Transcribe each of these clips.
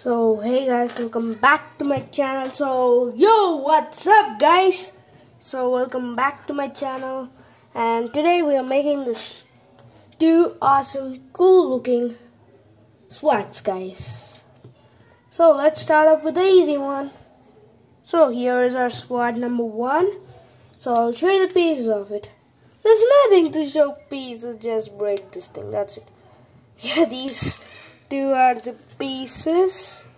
So hey guys, welcome back to my channel. So yo, what's up guys? So welcome back to my channel, and today we are making this two awesome cool looking SWATs guys. So let's start up with the easy one. So here is our SWAT number 1. So I'll show you the pieces of it. There's nothing to show pieces, just break this thing, that's it. Yeah, these two are the pieces.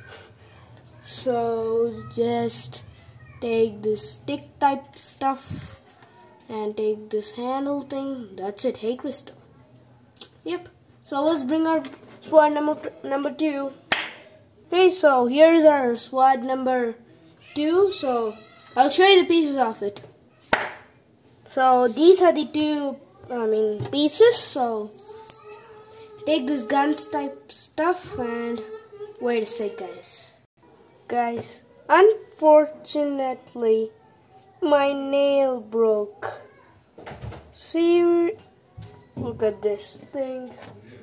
So just take this stick type stuff and take this handle thing. That's it. Hey Crystal. Yep. So let's bring our SWAT number 2. Okay, so here is our SWAT number 2. So I'll show you the pieces of it. So these are the two pieces. So take this guns type stuff and wait a sec guys, unfortunately my nail broke. See, look at this thing.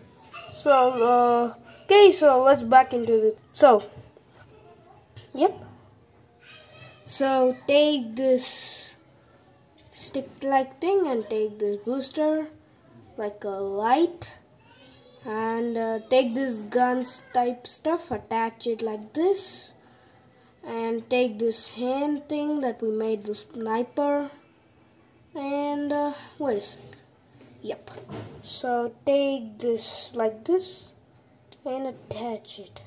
So okay, so let's back into the so take this stick like thing and take this booster like a light, and take this guns type stuff, attach it like this, and take this hand thing that we made the sniper, and wait a sec. Yep. So take this like this and attach it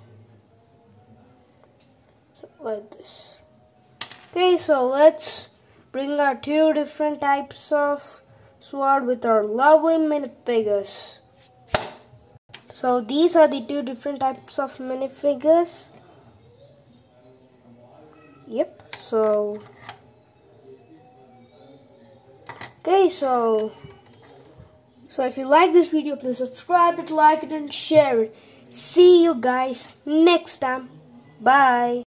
like this. Okay, so let's bring our two different types of SWAT with our lovely minifigures. So these are the two different types of minifigures. Yep. So okay, so if you like this video, please subscribe it, like it, and share it. See you guys next time. Bye.